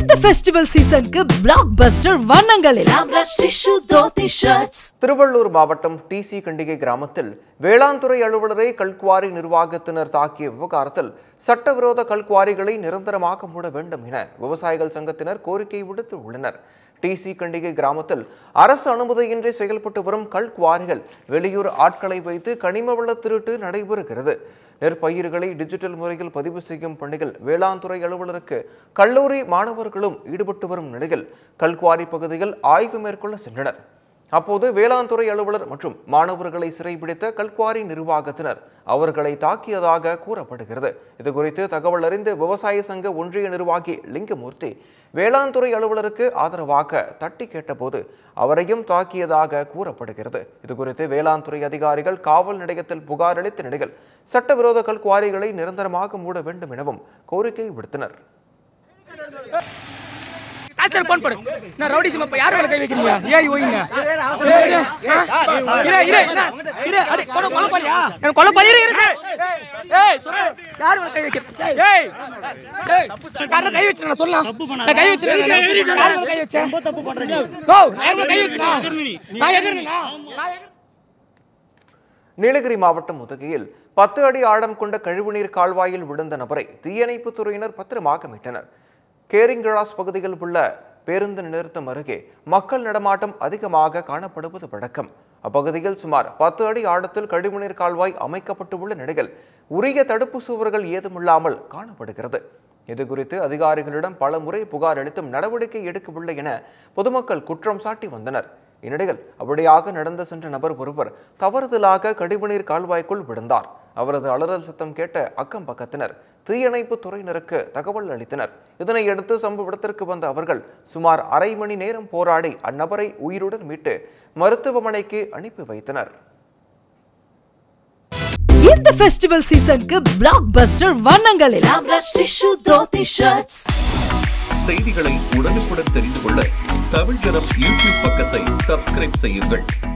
இந்த ஃபெஸ்டிவல் சீசனுக்கு பிளாக்பஸ்டர் வண்ணங்களில் ஆம்ரஷ் டிஷ்யூ தோத்தி ஷர்ட்ஸ். திருவள்ளூர் மாவட்டம் டிசி கண்டிகை கிராமத்தில் வேளாண்துறை அலுவலரை கல்குவாரி நிர்வாகத்தினர் தாக்கிய விவகாரத்தில் சட்டவிரோத கல்குவாரிகளை நிரந்தரமாக மூட வேண்டும் என விவசாயிகள் சங்கத்தினர் கோரிக்கை விடுத்து உள்ளனர். டிசி கண்டிகை கிராமத்தில் அரசு அனுமதியின்றி செயல்பட்டு வரும் கல்குவாரிகள் வெளியூர் ஆட்களை வைத்து கனிமவள திருட்டு நடைபெறுகிறது. நெற்பயிர்களை டிஜிட்டல் முறையில் பதிவு செய்யும் பணிகள் வேளாண்துறை அலுவலருக்கு கல்லூரி மாணவர்களும் ஈடுபட்டு வரும் நிலையில் கல்குவாரி பகுதியில் ஆய்வு மேற்கொள்ள சென்றனர். அப்போது வேளாண்துறை அலுவலர் மற்றும் மாணவர்களை சிறைபிடித்த கல்குவாரி நிர்வாகத்தினர் அவர்களை தாக்கியதாக கூறப்படுகிறது. இதுகுறித்து தகவல் அறிந்த விவசாய சங்க ஒன்றிய நிர்வாகி லிங்கமூர்த்தி வேளாண்துறை அலுவலருக்கு ஆதரவாக தட்டி கேட்டபோது அவரையும் தாக்கியதாக கூறப்படுகிறது. இதுகுறித்து வேளாண்துறை அதிகாரிகள் காவல் நிலையத்தில் புகார் அளித்த நிலையில் சட்டவிரோத கல்குவாரிகளை நிரந்தரமாக மூட வேண்டும் எனவும் கோரிக்கை விடுத்தனர். நீலகிரி மாவட்டம் உதகையில் 10 அடி ஆழம் கொண்ட கழிவுநீர் கால்வாயில் விழுந்த நபரை தீயணைப்புத் துறையினர் பத்திரமாக மீட்டனர். கேரிங்கிராஸ் பகுதியில் உள்ள பேருந்து நிறுத்தம் அருகே மக்கள் நடமாட்டம் அதிகமாக காணப்படுவது வழக்கம். அப்பகுதியில் சுமார் 10 அடி ஆழத்தில் கழிவுநீர் கால்வாய் அமைக்கப்பட்டுள்ள நிலையில் உரிய தடுப்பு சுவர்கள் ஏதுமில்லாமல் காணப்படுகிறது. இதுகுறித்து அதிகாரிகளிடம் பல முறை புகார் அளித்தும் நடவடிக்கை எடுக்கவில்லை என பொதுமக்கள் குற்றம் சாட்டி வந்தனர். இந்நிலையில் அப்படியாக நடந்து சென்ற நபர் ஒருவர் தவறுதலாக கழிவுநீர் கால்வாய்க்குள் விழுந்தார். அவரது அலறல் சத்தம் கேட்ட அக்கம் பக்கத்தினர் தீயணைப்பு துறையினருக்கு தகவல் அளித்தனர். இதனையடுத்து சம்பவ இடத்திற்கு வந்த அவர்கள் சுமார் அரை மணி நேரம் போராடி அந்நபரை உயிருடன் மீட்டு மருத்துவமனைக்கு அனுப்பி வைத்தனர். இந்த ஃபெஸ்டிவல் சீசனுக்கு பிளாக்பஸ்டர் வண்ணங்களில் ஆம்ரஷ் டிஷ்யூ தோத்தி ஷர்ட்ஸ். செய்திகளை உடனுக்குடன் தெரிந்து கொள்ள தமிழ் ஜனம் யூடியூப் பக்கத்தை சப்ஸ்கிரைப் செய்யுங்கள்.